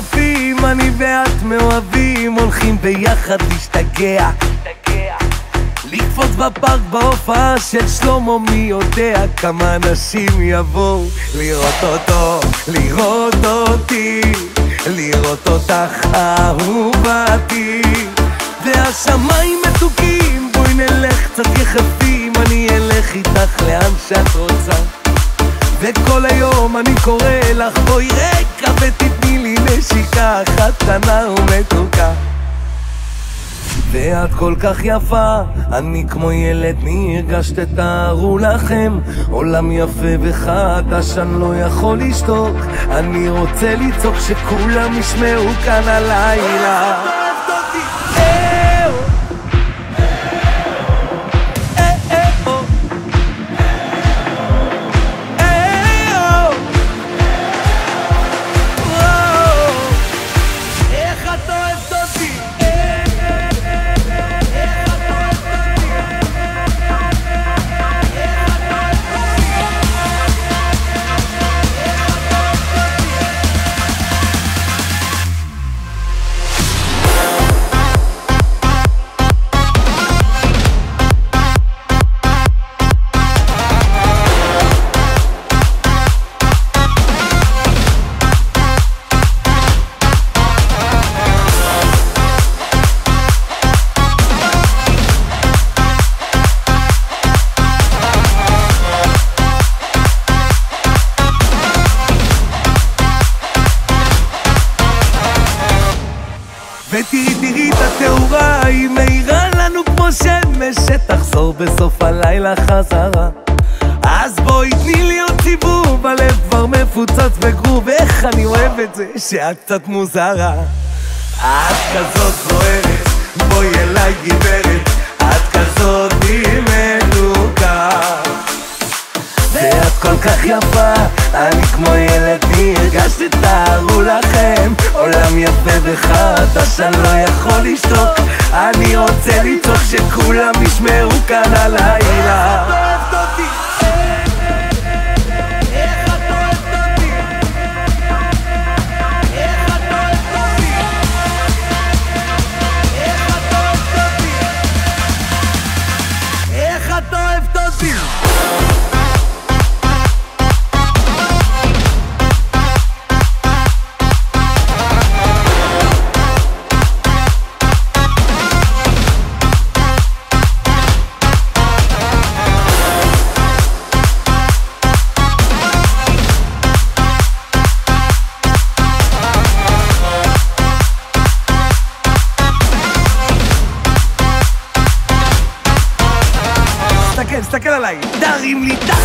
יפים, אני ואת מאוהבים, הולכים ביחד להשתגע, לקפוץ בפארק בהופעה של שלמה, מי יודע כמה אנשים יבואו לראות אותו, לראות אותי, לראות אותך אהובתי. והשמיים מתוקים, בואי נלך קצת יחפים, אני אלך איתך לאן שאת רוצה, וכל היום אני קורא לך בואי רקע ותתני לי נשיקה אחת קטנה ומתוקה. ואת כל כך יפה, אני כמו ילד נרגש, תתארו לכם עולם יפה וחדש, אני לא יכול לשתוק, אני רוצה לצעוק שכולם ישמעו כאן הלילה. ותראי את התאורה, היא מאירה לנו כמו שמש שתחזור בסוף הלילה חזרה. אז בואי תני לי עוד סיבוב, הלב כבר מפוצץ בגרוב, איך אני אוהב את זה שאת קצת מוזרה. את כזאת זוהרת, בואי אליי גברת, את כזאת מתוקה, ואת כל כך יפה, אני כמו ילד נרגש, תתארו לכם עולם יפה וחדש, אני לא יכול לשתוק, אני רוצה לצעוק שכולם ישמעו כאן הלילה. איך את אוהבת אותי? תסתכל עליי, תרים לי